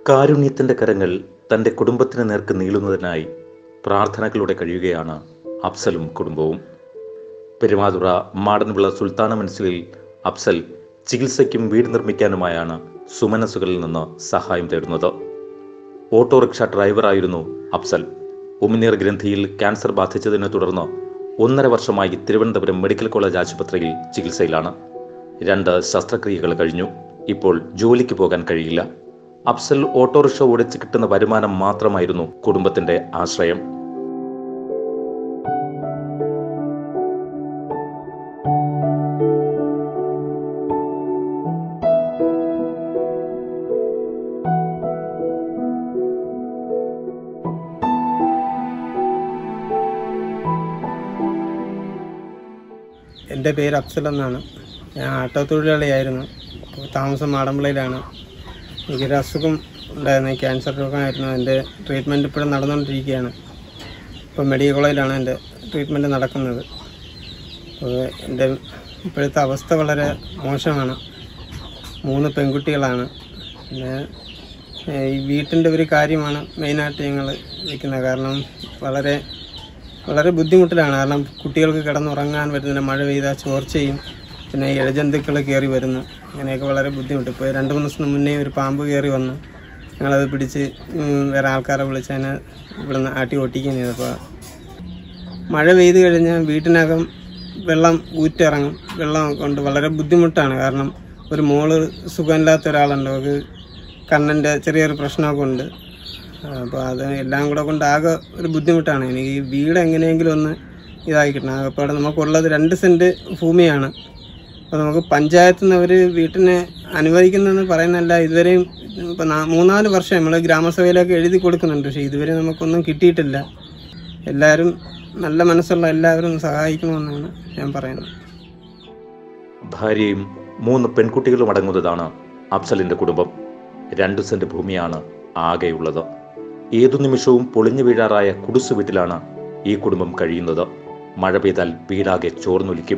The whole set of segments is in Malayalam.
കാരുണ്യത്തിൻ്റെ കരങ്ങൾ തൻ്റെ കുടുംബത്തിന് നേർക്ക് നീളുന്നതിനായി പ്രാർത്ഥനകളോടെ കഴിയുകയാണ് അഫ്സലും കുടുംബവും. പെരുമാതുറ മാടൻവിള സുൽത്താന മനസ്സിലിൽ അഫ്സൽ ചികിത്സയ്ക്കും വീട് നിർമ്മിക്കാനുമായാണ് സുമനസുകളിൽ നിന്ന് സഹായം തേടുന്നത്. ഓട്ടോറിക്ഷ ഡ്രൈവറായിരുന്നു അഫ്സൽ. ഉമിനീർ ഗ്രന്ഥിയിൽ ക്യാൻസർ ബാധിച്ചതിനെ തുടർന്ന് 1.5 വർഷമായി തിരുവനന്തപുരം മെഡിക്കൽ കോളേജ് ആശുപത്രിയിൽ ചികിത്സയിലാണ്. 2 ശസ്ത്രക്രിയകൾ കഴിഞ്ഞു. ഇപ്പോൾ ജോലിക്ക് പോകാൻ കഴിയില്ല. അഫ്സൽ ഓട്ടോറിക്ഷ ഓടിച്ച് കിട്ടുന്ന വരുമാനം മാത്രമായിരുന്നു കുടുംബത്തിന്റെ ആശ്രയം. എൻ്റെ പേര് അഫ്സൽ എന്നാണ്. ഞാൻ ആട്ടോ തൊഴിലാളിയായിരുന്നു. താമസം മാടമ്പിളയിലാണ്. എനിക്കൊരു അസുഖം ഉണ്ടായിരുന്നു, ക്യാൻസർ രോഗമായിരുന്നു. എൻ്റെ ട്രീറ്റ്മെൻറ്റ് ഇപ്പോഴും നടന്നുകൊണ്ടിരിക്കുകയാണ്. ഇപ്പോൾ മെഡിക്കൽ കോളേജിലാണ് എൻ്റെ ട്രീറ്റ്മെൻറ്റ് നടക്കുന്നത്. അപ്പോൾ എൻ്റെ ഇപ്പോഴത്തെ അവസ്ഥ വളരെ മോശമാണ്. 3 പെൺകുട്ടികളാണ്. പിന്നെ ഈ വീട്ടിൻ്റെ ഒരു കാര്യമാണ് മെയിനായിട്ട് ഞങ്ങൾ വയ്ക്കുന്നത്. കാരണം വളരെ ബുദ്ധിമുട്ടിലാണ്. കാരണം കുട്ടികൾക്ക് കിടന്നുറങ്ങാൻ പറ്റുന്നില്ല. മഴ പെയ്താൽ ചോർച്ചയും പിന്നെ ഇഴജന്തുക്കൾ കയറി വരുന്നു. അങ്ങനെയൊക്കെ വളരെ ബുദ്ധിമുട്ട്. ഇപ്പോൾ 2-3 ദിവസം മുന്നേ ഒരു പാമ്പ് കയറി വന്നു. ഞങ്ങളത് പിടിച്ച് വേറെ ആൾക്കാരെ വിളിച്ച് അതിനെ ഇവിടുന്ന് ആട്ടി ഓട്ടിക്കുകയും ചെയ്തു. അപ്പോൾ മഴ പെയ്ത് കഴിഞ്ഞാൽ വീട്ടിനകം വെള്ളം ഊറ്റിറങ്ങും. വെള്ളം കൊണ്ട് വളരെ ബുദ്ധിമുട്ടാണ്. കാരണം ഒരു മോള് സുഖമില്ലാത്ത ഒരാളുണ്ട്. അവർക്ക് കണ്ണിൻ്റെ ചെറിയൊരു പ്രശ്നമൊക്കെ ഉണ്ട്. അപ്പോൾ അത് എല്ലാം കൂടെ കൊണ്ട് ആകെ ഒരു ബുദ്ധിമുട്ടാണ്. എനിക്ക് ഈ വീട് എങ്ങനെയെങ്കിലും ഒന്ന് ഇതാക്കി കിട്ടണം. അപ്പോൾ നമുക്കുള്ളത് 2 സെൻറ്റ് ഭൂമിയാണ്. അപ്പോൾ നമുക്ക് പഞ്ചായത്തിൽ നിന്ന് ഒരു വീട്ടിനെ അനുവദിക്കുന്നതെന്ന് പറയുന്നതല്ല. ഇതുവരെയും ഇപ്പോൾ 3-4 വർഷം നമ്മൾ ഗ്രാമസഭയിലൊക്കെ എഴുതി കൊടുക്കുന്നുണ്ട്. പക്ഷേ ഇതുവരെ നമുക്കൊന്നും കിട്ടിയിട്ടില്ല. എല്ലാവരും നല്ല മനസ്സുള്ള എല്ലാവരും സഹായിക്കണമെന്നാണ് ഞാൻ പറയുന്നത്. ഭാര്യയും 3 പെൺകുട്ടികളും അടങ്ങുന്നതാണ് അഫ്സലിന്റെ കുടുംബം. 2 സെന്റ് ഭൂമിയാണ് ആകെയുള്ളത്. ഏതു നിമിഷവും പൊളിഞ്ഞു വീഴാറായ കുടുസ് വീട്ടിലാണ് ഈ കുടുംബം കഴിയുന്നത്. മഴ പെയ്താൽ വീടാകെ ചോർന്നൊലിക്കും.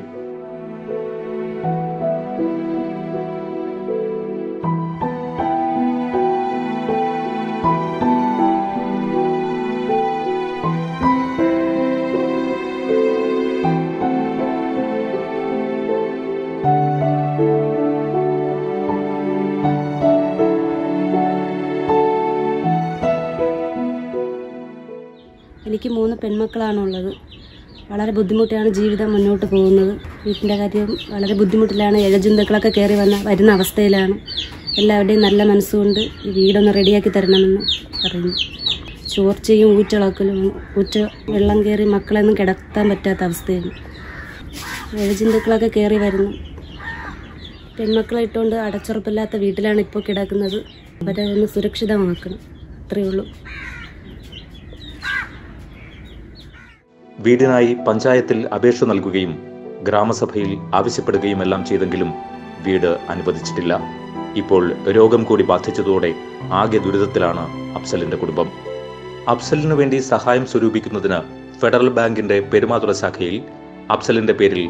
എനിക്ക് 3 പെൺമക്കളാണുള്ളത്. വളരെ ബുദ്ധിമുട്ടാണ് ജീവിതം മുന്നോട്ട് പോകുന്നത്. വീട്ടിൻ്റെ കാര്യം വളരെ ബുദ്ധിമുട്ടിലാണ്. ഇഴജന്തുക്കളൊക്കെ കയറി വരുന്ന അവസ്ഥയിലാണ്. എല്ലാവരുടെയും നല്ല മനസ്സുകൊണ്ട് ഈ വീടൊന്ന് റെഡിയാക്കി തരണമെന്ന് പറയുന്നു. ചോർച്ചയും ഊറ്റളക്കലും വെള്ളം കയറി മക്കളെയൊന്നും കിടത്താൻ പറ്റാത്ത അവസ്ഥയാണ്. ഇഴജന്തുക്കളൊക്കെ കയറി വരുന്നു. പെൺമക്കളെ ഇട്ടുകൊണ്ട് അടച്ചുറപ്പില്ലാത്ത വീട്ടിലാണ് ഇപ്പോൾ കിടക്കുന്നത്. അവരെ ഒന്ന് സുരക്ഷിതമാക്കണം. അത്രയേ ഉള്ളൂ. വീടിനായി പഞ്ചായത്തിൽ അപേക്ഷ നൽകുകയും ഗ്രാമസഭയിൽ ആവശ്യപ്പെടുകയും എല്ലാം ചെയ്തെങ്കിലും വീട് അനുവദിച്ചിട്ടില്ല. ഇപ്പോൾ രോഗം കൂടി ബാധിച്ചതോടെ ആകെ ദുരിതത്തിലാണ് അഫ്സലിന്റെ കുടുംബം. അഫ്സലിനു വേണ്ടി സഹായം സ്വരൂപിക്കുന്നതിന് ഫെഡറൽ ബാങ്കിന്റെ പെരുമാതുറ ശാഖയിൽ അഫ്സലിന്റെ പേരിൽ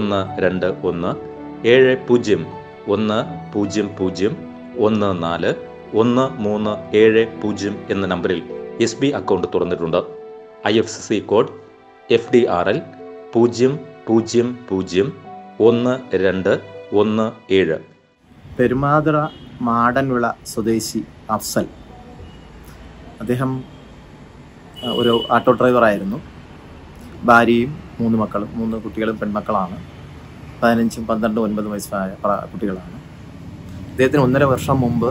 1217010141370 എന്ന നമ്പറിൽ SB അക്കൗണ്ട് തുറന്നിട്ടുണ്ട്. IFSC code FDRL 0001217. Perumathura Madanvila സ്വദേശി അഫ്സൽ. അദ്ദേഹം ഒരു ആട്ടോ ഡ്രൈവറായിരുന്നു. ഭാര്യയും 3 മക്കളും, 3 കുട്ടികളും പെൺമക്കളാണ്. 15, 12, 9 വയസ്സായ കുട്ടികളാണ്. അദ്ദേഹത്തിന് 1.5 വർഷം മുമ്പ്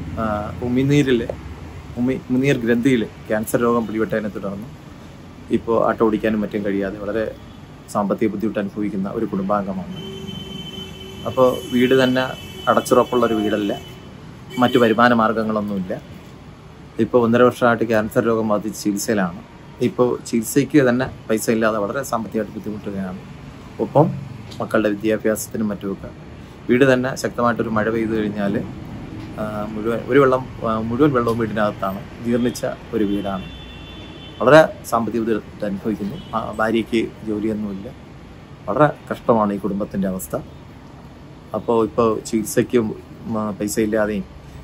ഉമിനീർ ഗ്രന്ഥിയിൽ ക്യാൻസർ രോഗം പിടിപെട്ടതിനെ തുടർന്ന് ഇപ്പോൾ ആട്ടോ ഓടിക്കാനും മറ്റും കഴിയാതെ വളരെ സാമ്പത്തിക ബുദ്ധിമുട്ട് അനുഭവിക്കുന്ന ഒരു കുടുംബാംഗമാണ്. അപ്പോൾ വീട് തന്നെ അടച്ചുറപ്പുള്ളൊരു വീടല്ല, മറ്റു വരുമാന മാർഗങ്ങളൊന്നുമില്ല. ഇപ്പോൾ 1.5 വർഷമായിട്ട് ക്യാൻസർ രോഗം ബാധിച്ച് ചികിത്സയിലാണ്. ഇപ്പോൾ ചികിത്സയ്ക്ക് തന്നെ പൈസ ഇല്ലാതെ വളരെ സാമ്പത്തികമായിട്ട് ബുദ്ധിമുട്ടുകയാണ്. ഒപ്പം മക്കളുടെ വിദ്യാഭ്യാസത്തിനും മറ്റുമൊക്കെ വീട് തന്നെ ശക്തമായിട്ടൊരു മഴ പെയ്തു കഴിഞ്ഞാൽ മുഴുവൻ വെള്ളവും വീടിനകത്താണ്. ജീർണിച്ച ഒരു വീടാണ്. വളരെ സാമ്പത്തിക ബുദ്ധിമുട്ട് അനുഭവിക്കുന്നു. ഭാര്യയ്ക്ക് ജോലിയൊന്നുമില്ല. വളരെ കഷ്ടമാണ് ഈ കുടുംബത്തിൻ്റെ അവസ്ഥ. അപ്പോൾ ഇപ്പോൾ ചികിത്സയ്ക്കും പൈസ ഇല്ലാതെയും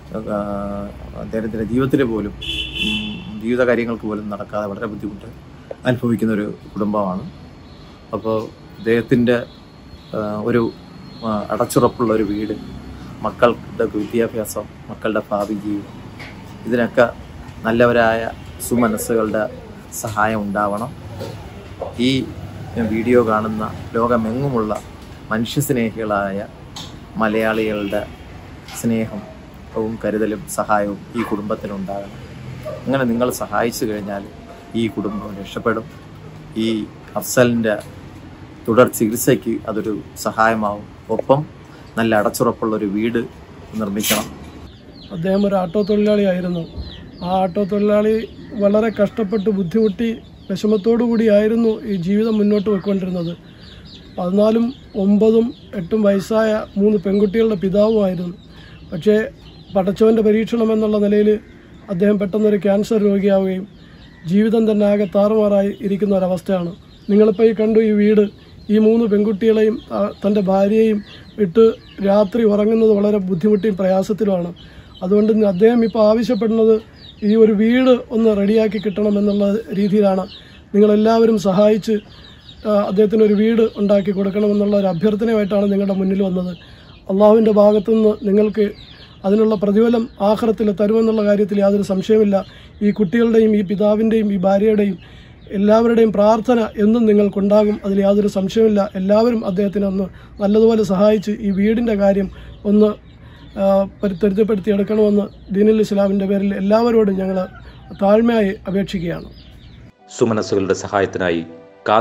അദ്ദേഹത്തിൻ്റെ ജീവിതത്തിൽ പോലും ജീവിത കാര്യങ്ങൾക്ക് പോലും നടക്കാതെ വളരെ ബുദ്ധിമുട്ട് അനുഭവിക്കുന്ന ഒരു കുടുംബമാണ്. അപ്പോൾ അദ്ദേഹത്തിൻ്റെ ഒരു അടച്ചുറപ്പുള്ള ഒരു വീട്, മക്കളുടെ വിദ്യാഭ്യാസം, മക്കളുടെ ഭാവി ജീവിതം, ഇതിനൊക്കെ നല്ലവരായ സുമനസ്സുകളുടെ സഹായം ഉണ്ടാവണം. ഈ വീഡിയോ കാണുന്ന ലോകമെങ്ങുമുള്ള മനുഷ്യസ്നേഹികളായ മലയാളികളുടെ സ്നേഹവും കരുതലും സഹായവും ഈ കുടുംബത്തിനുണ്ടാകണം. അങ്ങനെ നിങ്ങൾ സഹായിച്ചു കഴിഞ്ഞാൽ ഈ കുടുംബം രക്ഷപ്പെടും. ഈ അഫ്സലിൻ്റെ തുടർ ചികിത്സയ്ക്ക് അതൊരു സഹായമാവും. ഒപ്പം നല്ല അടച്ചുറപ്പുള്ളൊരു വീട് നിർമ്മിക്കണം. അദ്ദേഹം ഒരു ആട്ടോ തൊഴിലാളിയായിരുന്നു. ആ ആട്ടോ തൊഴിലാളി വളരെ കഷ്ടപ്പെട്ട് ബുദ്ധിമുട്ടി വിഷമത്തോടു കൂടിയായിരുന്നു ഈ ജീവിതം മുന്നോട്ട് പോയിക്കൊണ്ടിരുന്നത്. 14, 9, 8 വയസ്സായ 3 പെൺകുട്ടികളുടെ പിതാവുമായിരുന്നു. പക്ഷേ പടച്ചവൻ്റെ പരീക്ഷണം എന്നുള്ള നിലയിൽ അദ്ദേഹം പെട്ടെന്നൊരു ക്യാൻസർ രോഗിയാവുകയും ജീവിതം തന്നെ ആകെ താറുമാറായി ഇരിക്കുന്ന ഒരവസ്ഥയാണ്. നിങ്ങളിപ്പോൾ ഈ കണ്ടു ഈ വീട്, ഈ 3 പെൺകുട്ടികളെയും തൻ്റെ ഭാര്യയെയും ഇട്ട് രാത്രി ഉറങ്ങുന്നത് വളരെ ബുദ്ധിമുട്ടിയും പ്രയാസത്തിലുമാണ്. അതുകൊണ്ട് അദ്ദേഹം ഇപ്പോൾ ആവശ്യപ്പെടുന്നത് ഈ ഒരു വീട് ഒന്ന് റെഡിയാക്കി കിട്ടണമെന്നുള്ള രീതിയിലാണ്. നിങ്ങളെല്ലാവരും സഹായിച്ച് അദ്ദേഹത്തിന് ഒരു വീട് ഉണ്ടാക്കി കൊടുക്കണമെന്നുള്ള ഒരു അഭ്യർത്ഥനയുമായിട്ടാണ് നിങ്ങളുടെ മുന്നിൽ വന്നത്. അള്ളാഹുവിൻ്റെ ഭാഗത്തുനിന്ന് നിങ്ങൾക്ക് അതിനുള്ള പ്രതിഫലം ആഖിറത്തിൽ തരുമെന്നുള്ള കാര്യത്തിൽ യാതൊരു സംശയമില്ല. ഈ കുട്ടികളുടെയും ഈ പിതാവിൻ്റെയും ഈ ഭാര്യയുടെയും എല്ലാവരുടെയും പ്രാർത്ഥന എന്നും നിങ്ങൾക്കുണ്ടാകും, അതിൽ യാതൊരു സംശയമില്ല. എല്ലാവരും അദ്ദേഹത്തിനെ ഒന്ന് നല്ലതുപോലെ സഹായിച്ച് ഈ വീടിൻ്റെ കാര്യം ഒന്ന് ത്വരിതപ്പെടുത്തിയെടുക്കണമെന്ന് ദീനുൽ ഇസ്ലാമിൻ്റെ പേരിൽ എല്ലാവരോടും ഞങ്ങൾ താഴ്മയായി അപേക്ഷിക്കുകയാണ്. സുമനസ്സുകളുടെ സഹായത്തിനായി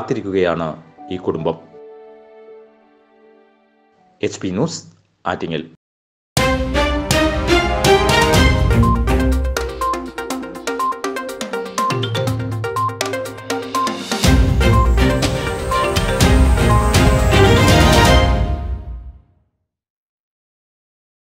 കാത്തിരിക്കുകയാണ് ഈ കുടുംബം. HP news, Attingal.